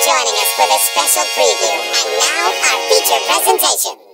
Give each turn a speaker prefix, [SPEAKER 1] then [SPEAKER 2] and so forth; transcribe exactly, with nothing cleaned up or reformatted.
[SPEAKER 1] joining us for this special preview. And now, our feature presentation.